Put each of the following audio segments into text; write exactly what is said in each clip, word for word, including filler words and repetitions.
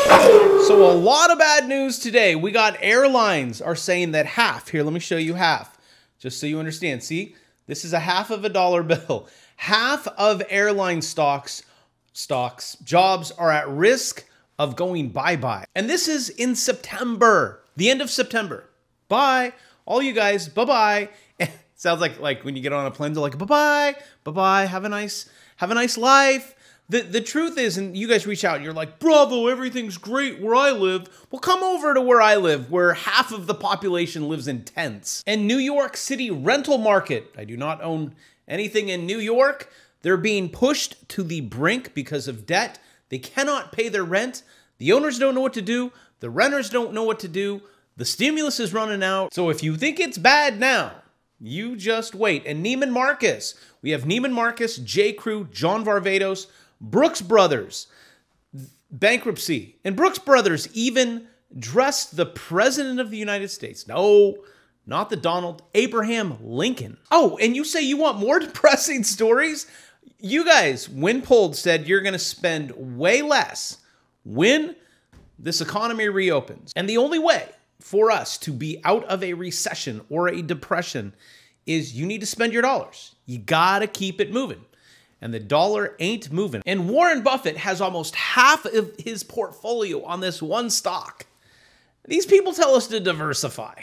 So a lot of bad news today. We got airlines are saying that half, here, let me show you half, just so you understand. See, this is a half of a dollar bill. Half of airline stocks, stocks, jobs are at risk of going bye-bye. And this is in September, the end of September. Bye, all you guys, bye-bye. Sounds like, like when you get on a plane, they're like, bye-bye, bye-bye, have a nice, have a nice life. The, the truth is, and you guys reach out and you're like, bravo, everything's great where I live. Well, come over to where I live, where half of the population lives in tents. And New York City rental market, I do not own anything in New York. They're being pushed to the brink because of debt. They cannot pay their rent. The owners don't know what to do. The renters don't know what to do. The stimulus is running out. So if you think it's bad now, you just wait. And Neiman Marcus, we have Neiman Marcus, J. Crew, John Varvatos, Brooks Brothers, bankruptcy. And Brooks Brothers even dressed the President of the United States. No, not the Donald, Abraham Lincoln. Oh, and you say you want more depressing stories? You guys, when polled, said you're going to spend way less when this economy reopens. And the only way for us to be out of a recession or a depression is you need to spend your dollars. You got to keep it moving. And the dollar ain't moving. And Warren Buffett has almost half of his portfolio on this one stock. These people tell us to diversify.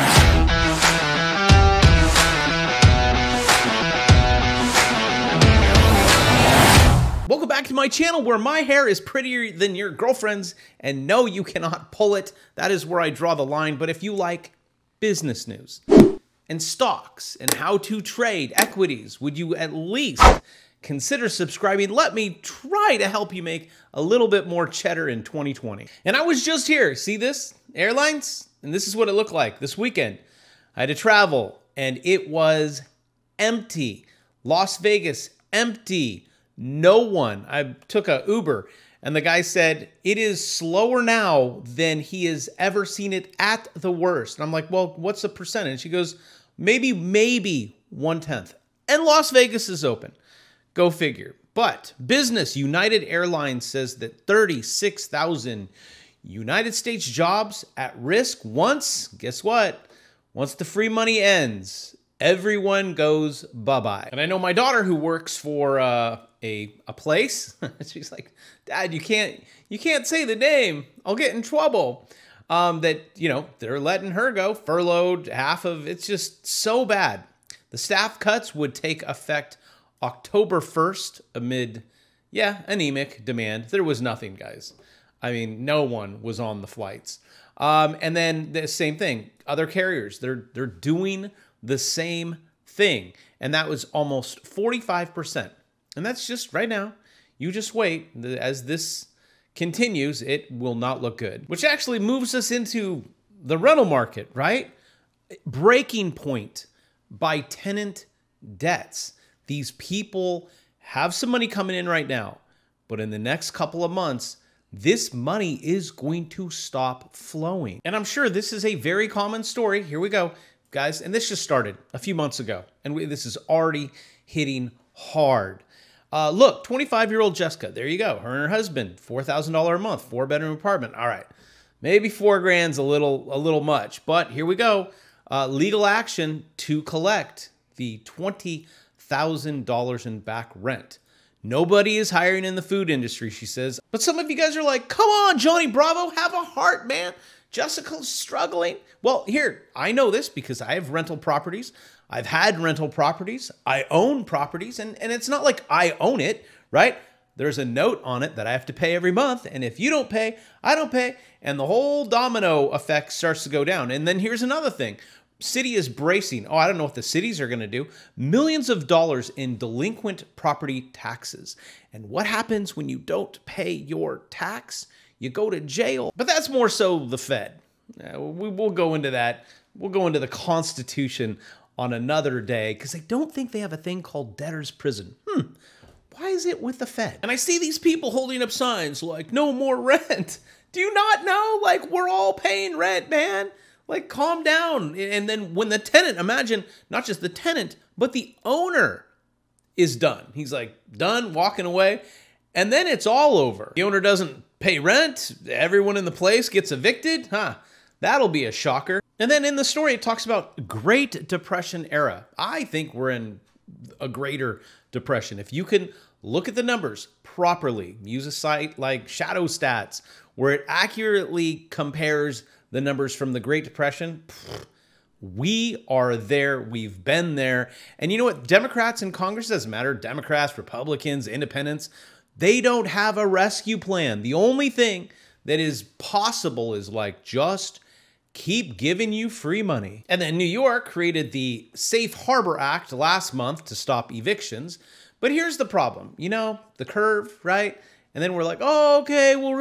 Welcome back to my channel where my hair is prettier than your girlfriend's, and no, you cannot pull it. That is where I draw the line. But if you like business news and stocks and how to trade equities, would you at least consider subscribing? Let me try to help you make a little bit more cheddar in twenty twenty. And I was just here, see this? Airlines? And this is what it looked like this weekend. I had to travel and it was empty. Las Vegas, empty. No one. I took a Uber and the guy said, it is slower now than he has ever seen it at the worst. And I'm like, well, what's the percentage? He goes, maybe, maybe one-tenth. And Las Vegas is open. Go figure. But business, United Airlines says that thirty-six thousand United States jobs at risk once, guess what? Once the free money ends, everyone goes bye-bye. And I know my daughter who works for uh, a, a place, she's like, Dad, you can't, you can't say the name. I'll get in trouble. Um, that, you know, they're letting her go, furloughed, half of, it's just so bad. The staff cuts would take effect October first amid, yeah, anemic demand. There was nothing, guys. I mean, no one was on the flights. Um, and then the same thing, other carriers, they're, they're doing the same thing. And that was almost forty-five percent. And that's just right now. You just wait. As this continues, it will not look good. Which actually moves us into the rental market, right? Breaking point by tenant debts. These people have some money coming in right now, but in the next couple of months, this money is going to stop flowing. And I'm sure this is a very common story. Here we go, guys. And this just started a few months ago, and we, this is already hitting hard. Uh, look, twenty-five-year-old Jessica, there you go. Her and her husband, four thousand dollars a month, four-bedroom apartment. All right, maybe four grand's a little, a little much, but here we go. Uh, legal action to collect the twenty thousand dollars in back rent. Nobody is hiring in the food industry, she says. But some of you guys are like, come on, Johnny Bravo, have a heart, man. Jessica's struggling. Well, here, I know this because I have rental properties. I've had rental properties. I own properties, and, and it's not like I own it, right? There's a note on it that I have to pay every month, and if you don't pay, I don't pay, and the whole domino effect starts to go down. And then here's another thing. City is bracing. Oh, I don't know what the cities are going to do. Millions of dollars in delinquent property taxes. And what happens when you don't pay your tax? You go to jail. But that's more so the Fed. Uh, we, we'll go into that. We'll go into the Constitution on another day because I don't think they have a thing called debtor's prison. Hmm. Why is it with the Fed? And I see these people holding up signs like, no more rent. Do you not know? Like, we're all paying rent, man. Like, calm down. And then when the tenant, imagine not just the tenant, but the owner is done. He's like, done, walking away. And then it's all over. The owner doesn't pay rent, everyone in the place gets evicted. Huh, that'll be a shocker. And then in the story, it talks about Great Depression era. I think we're in a greater depression. If you can look at the numbers properly, use a site like Shadow Stats, where it accurately compares the numbers from the Great Depression, we are there. We've been there. And you know what? Democrats in Congress, doesn't matter. Democrats, Republicans, independents, they don't have a rescue plan. The only thing that is possible is like just keep giving you free money. And then New York created the Safe Harbor Act last month to stop evictions. But here's the problem. You know, the curve, right? And then we're like, oh, okay, we'll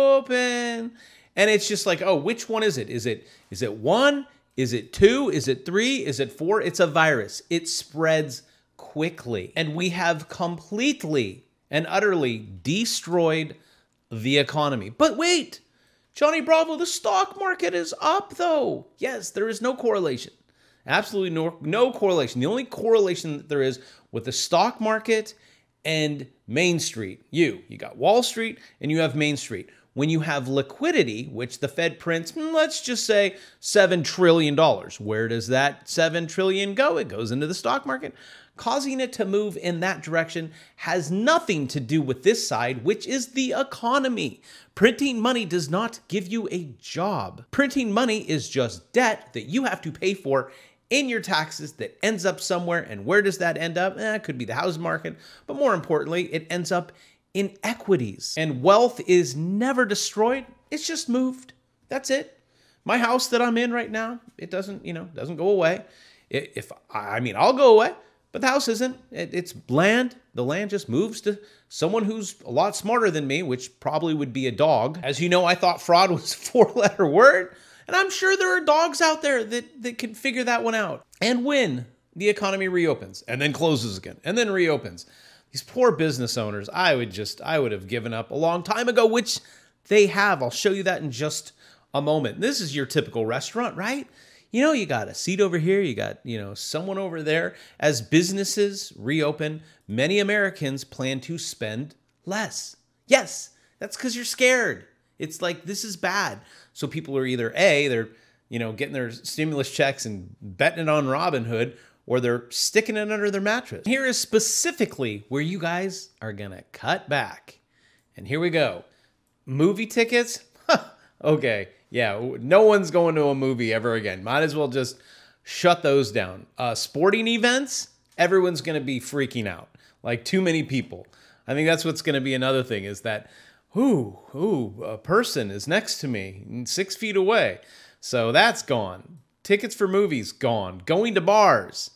reopen. And it's just like, oh, which one is it? Is it is it one? Is it two? Is it three? Is it four? It's a virus. It spreads quickly. And we have completely and utterly destroyed the economy. But wait, Johnny Bravo, the stock market is up though. Yes, there is no correlation. Absolutely no, no correlation. The only correlation that there is with the stock market and Main Street. You, you got Wall Street and you have Main Street. When you have liquidity, which the Fed prints, let's just say seven trillion dollars. Where does that seven trillion dollars go? It goes into the stock market. Causing it to move in that direction has nothing to do with this side, which is the economy. Printing money does not give you a job. Printing money is just debt that you have to pay for in your taxes that ends up somewhere. And where does that end up? Eh, it could be the housing market, but more importantly, it ends up in equities. And wealth is never destroyed. It's just moved. That's it. My house that I'm in right now, it doesn't, you know, doesn't go away. If I mean, I'll go away, but the house isn't. It, it's land. The land just moves to someone who's a lot smarter than me, which probably would be a dog. As you know, I thought fraud was a four-letter word, and I'm sure there are dogs out there that, that can figure that one out. And when the economy reopens and then closes again and then reopens, these poor business owners, I would just, I would have given up a long time ago, which they have. I'll show you that in just a moment. This is your typical restaurant, right? You know, you got a seat over here, you got, you know, someone over there. As businesses reopen, many Americans plan to spend less. Yes, that's because you're scared. It's like, this is bad. So people are either A, they're, you know, getting their stimulus checks and betting it on Robinhood, or they're sticking it under their mattress. Here is specifically where you guys are gonna cut back. And here we go. Movie tickets? Okay, yeah, no one's going to a movie ever again. Might as well just shut those down. Uh, sporting events? Everyone's gonna be freaking out. Like too many people. I think that's what's gonna be another thing is that, ooh, ooh, a person is next to me, six feet away. So that's gone. Tickets for movies, gone. Going to bars.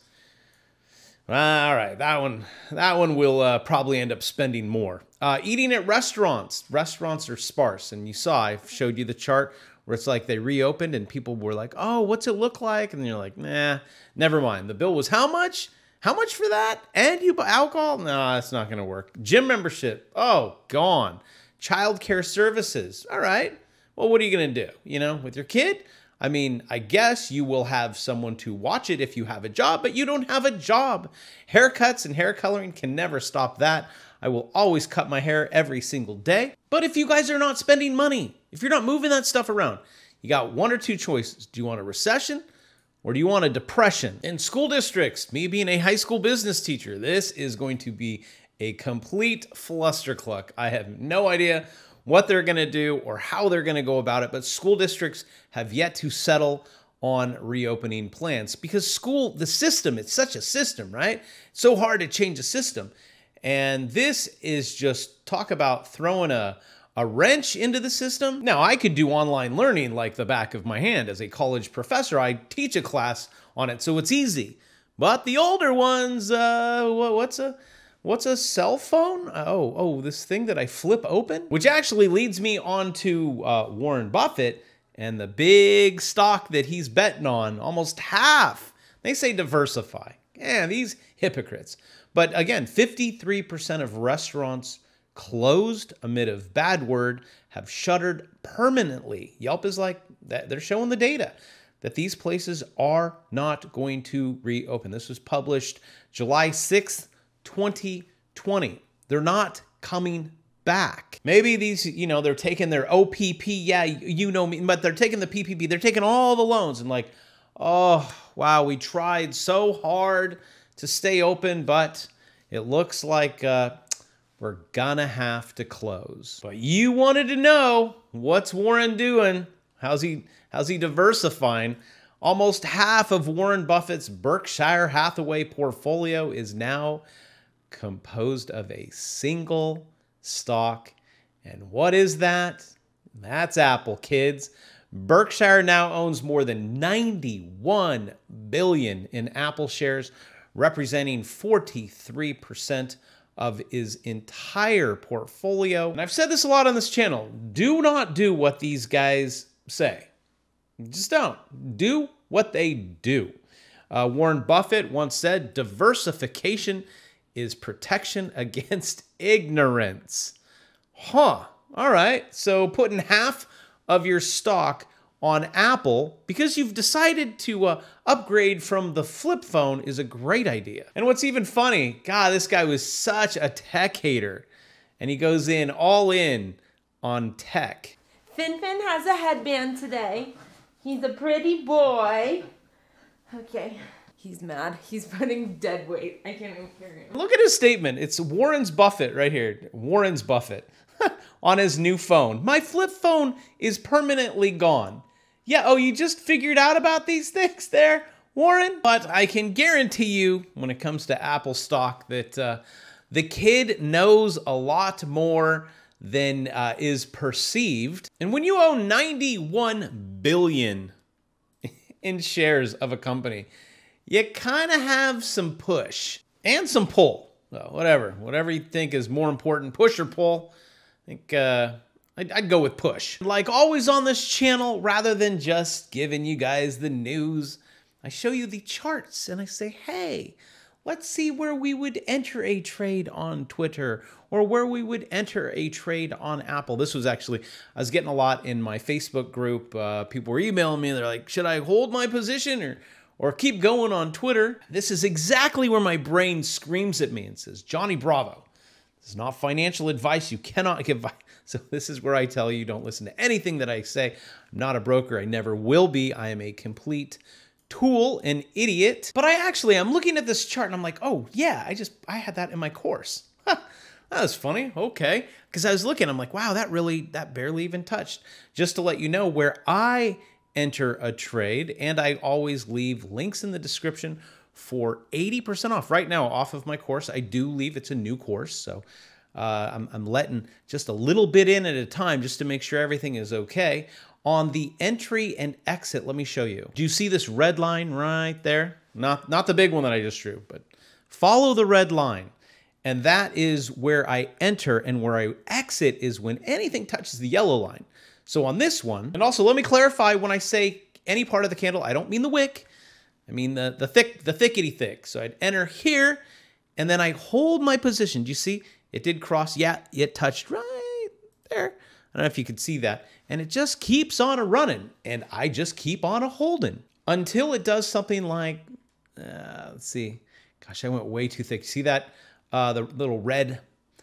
All right, that one, that one will uh, probably end up spending more. Uh, eating at restaurants. Restaurants are sparse, and you saw, I showed you the chart where it's like they reopened and people were like, oh, what's it look like? And you're like, nah, never mind. The bill was how much? How much for that? And you buy alcohol? No, that's not going to work. Gym membership. Oh, gone. Child care services. All right. Well, what are you going to do? You know, with your kid? I mean, I guess you will have someone to watch it if you have a job, but you don't have a job. Haircuts and hair coloring can never stop that. I will always cut my hair every single day. But if you guys are not spending money, if you're not moving that stuff around, you got one or two choices. Do you want a recession or do you want a depression? In school districts, me being a high school business teacher, this is going to be a complete flustercluck. I have no idea what they're going to do or how they're going to go about it, but school districts have yet to settle on reopening plans because school, the system, it's such a system, right? It's so hard to change a system. And this is just talk about throwing a, a wrench into the system. Now, I could do online learning like the back of my hand. As a college professor, I teach a class on it, so it's easy. But the older ones, uh, what's a... What's a cell phone? Oh, oh, this thing that I flip open? Which actually leads me on to uh, Warren Buffett and the big stock that he's betting on, almost half. They say diversify. Yeah, these hypocrites. But again, fifty-three percent of restaurants closed amid a bad word have shuttered permanently. Yelp is like, they're showing the data that these places are not going to reopen. This was published July sixth, twenty twenty. They're not coming back. Maybe these, you know, they're taking their O P P, yeah, you know me, but they're taking the P P P, they're taking all the loans and like, oh, wow, we tried so hard to stay open, but it looks like uh, we're gonna have to close. But you wanted to know, what's Warren doing? How's he, how's he diversifying? Almost half of Warren Buffett's Berkshire Hathaway portfolio is now composed of a single stock. And what is that? That's Apple, kids. Berkshire now owns more than ninety-one billion dollars in Apple shares, representing forty-three percent of his entire portfolio. And I've said this a lot on this channel. Do not do what these guys say. Just don't. Do what they do. Uh, Warren Buffett once said, diversification is protection against ignorance. Huh. All right. So putting half of your stock on Apple because you've decided to uh, upgrade from the flip phone is a great idea. And what's even funny, God, this guy was such a tech hater. And he goes in all in on tech. Finfin has a headband today. He's a pretty boy. Okay. He's mad. He's putting dead weight. I can't even hear him. Look at his statement. It's Warren's Buffett right here. Warren's Buffett on his new phone. My flip phone is permanently gone. Yeah, oh, you just figured out about these things there, Warren? But I can guarantee you, when it comes to Apple stock, that uh, the kid knows a lot more than uh, is perceived. And when you own ninety-one billion dollars in shares of a company, you kind of have some push and some pull. So whatever, whatever you think is more important, push or pull. I think uh, I'd, I'd go with push. Like always on this channel, rather than just giving you guys the news, I show you the charts and I say, hey, let's see where we would enter a trade on Twitter or where we would enter a trade on Apple. This was actually, I was getting a lot in my Facebook group. Uh, people were emailing me. They're like, should I hold my position or, or keep going on Twitter? This is exactly where my brain screams at me and says, Johnny Bravo, this is not financial advice. You cannot give advice. So this is where I tell you, don't listen to anything that I say. I'm not a broker. I never will be. I am a complete tool, an idiot. But I actually, I'm looking at this chart and I'm like, oh yeah, I just, I had that in my course. Huh, that was funny, okay. Because I was looking, I'm like, wow, that really, that barely even touched. Just to let you know where I enter a trade, and I always leave links in the description for eighty percent off. Right now, off of my course, I do leave, it's a new course, so uh, I'm, I'm letting just a little bit in at a time just to make sure everything is okay. On the entry and exit, let me show you. Do you see this red line right there? Not, not the big one that I just drew, but follow the red line. And that is where I enter, and where I exit is when anything touches the yellow line. So on this one, and also let me clarify, when I say any part of the candle, I don't mean the wick. I mean the, the thick, the thickety thick. So I'd enter here, and then I hold my position. Do you see? It did cross. Yeah, it touched right there. I don't know if you could see that. And it just keeps on a running, and I just keep on a holding until it does something like, uh, let's see. Gosh, I went way too thick. See that? Uh, the little red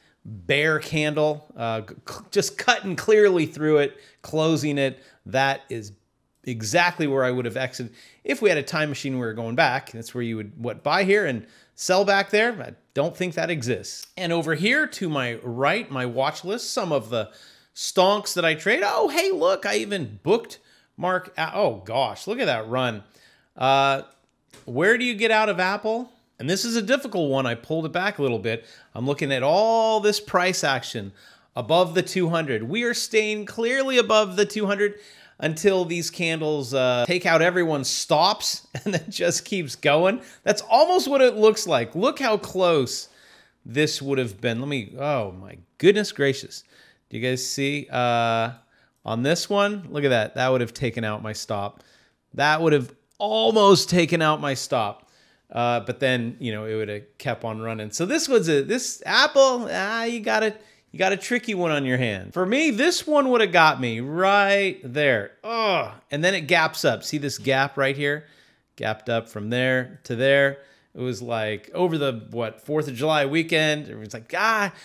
bear candle, uh, just cutting clearly through it, closing it. That is exactly where I would have exited. If we had a time machine, we were going back. That's where you would, what, buy here and sell back there. I don't think that exists. And over here to my right, my watch list, some of the stonks that I trade. Oh, hey, look, I even booked Mark. Oh, gosh, look at that run. Uh, where do you get out of Apple? And this is a difficult one. I pulled it back a little bit. I'm looking at all this price action above the two hundred. We are staying clearly above the two hundred until these candles uh, take out everyone's stops and then just keeps going. That's almost what it looks like. Look how close this would have been. Let me, oh my goodness gracious. Do you guys see uh, on this one? Look at that. That would have taken out my stop. That would have almost taken out my stop. Uh, but then, you know, it would have kept on running. So this was a, this Apple, ah, you got a, you got a tricky one on your hand. For me, this one would have got me right there. Oh, and then it gaps up. See this gap right here? Gapped up from there to there. It was like over the, what, fourth of July weekend. It was like, ah,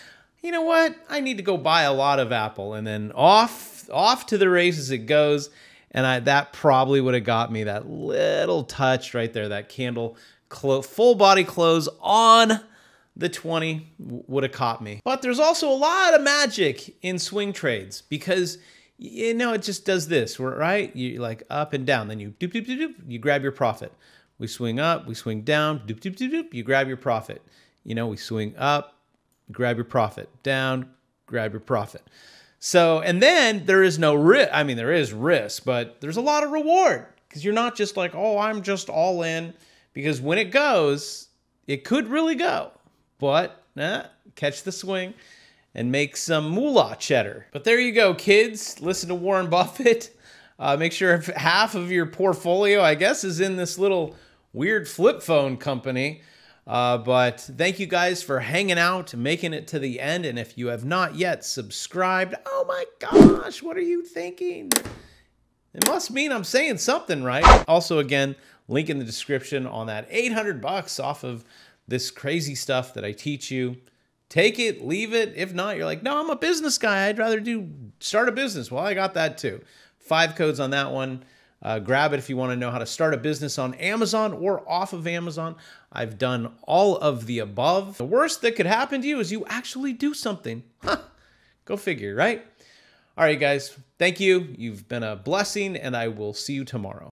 you know what? I need to go buy a lot of Apple. And then off, off to the races it goes. And I, that probably would have got me that little touch right there, that candle, full body close on the twenty would have caught me. But there's also a lot of magic in swing trades because, you know, it just does this, right? You like up and down, then you doop, doop, doop, doop, you grab your profit. We swing up, we swing down, doop, doop, doop, doop, you grab your profit. You know, we swing up, grab your profit, down, grab your profit. So, and then there is no risk. I mean, there is risk, but there's a lot of reward because you're not just like, oh, I'm just all in, because when it goes, it could really go. But nah, catch the swing and make some moolah cheddar. But there you go, kids. Listen to Warren Buffett. Uh, make sure if half of your portfolio, I guess, is in this little weird flip phone company. Uh, but thank you guys for hanging out, making it to the end. And if you have not yet subscribed, oh my gosh, what are you thinking? It must mean I'm saying something right. Also, again, link in the description on that eight hundred bucks off of this crazy stuff that I teach you. Take it, leave it. If not, you're like, no, I'm a business guy. I'd rather do start a business. Well, I got that too. Five codes on that one. Uh, grab it if you want to know how to start a business on Amazon or off of Amazon. I've done all of the above. The worst that could happen to you is you actually do something. Huh. Go figure, right? All right, guys. Thank you. You've been a blessing, and I will see you tomorrow.